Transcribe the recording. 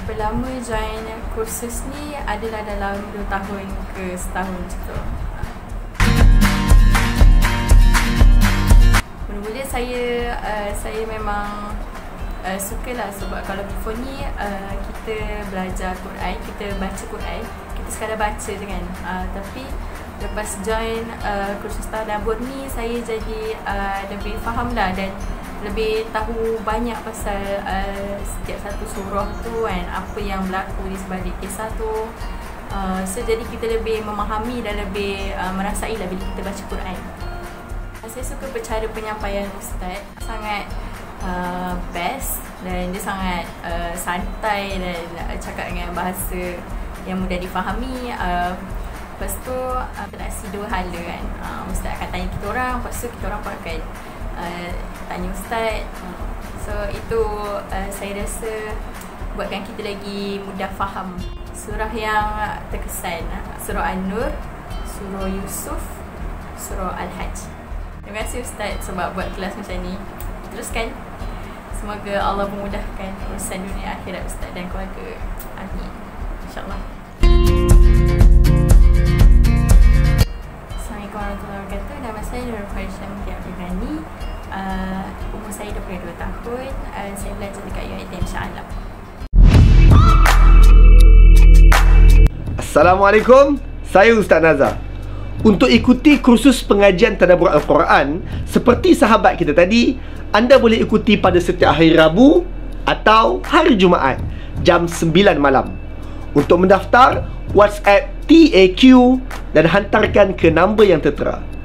Berapa lama join kursus ni adalah dalam 2 tahun ke setahun macam. Mula-mula saya memang sukalah sebab kalau before ni kita belajar Quran, kita baca Quran, kita sekadar baca je kan. Tapi lepas join kursus tadabbur ni saya jadi lebih faham lah dan lebih tahu banyak pasal setiap satu surah tu kan, apa yang berlaku di sebalik kisah tu. So jadi kita lebih memahami dan lebih merasai lah bila kita baca Quran. Saya suka cara penyampaian ustaz, sangat best dan dia sangat santai dan cakap dengan bahasa yang mudah difahami. Lepas tu interaksi dua hala kan, ustaz akan tanya kita orang, lepas tu kita orang pun akan tanya ustaz. So itu saya rasa buatkan kita lagi mudah faham. Surah yang terkesan, surah An-Nur, surah Yusuf, surah Al-Hajj. Terima kasih ustaz sebab buat kelas macam ni. Teruskan. Semoga Allah memudahkan urusan dunia akhirat ustaz dan keluarga. Amin. InsyaAllah. Assalamualaikum warahmatullahi wabarakatuh. Nama saya Nurul Farisha Mutia Abdul Ghani. Umur saya 22 tahun. Saya belajar dekat UiTM Shah Alam. Assalamualaikum. Saya Ustaz Nazar. Untuk ikuti kursus pengajian tadabbur Al-Quran seperti sahabat kita tadi, anda boleh ikuti pada setiap hari Rabu atau hari Jumaat jam 9 malam. Untuk mendaftar, WhatsApp TAQ dan hantarkan ke nombor yang tertera.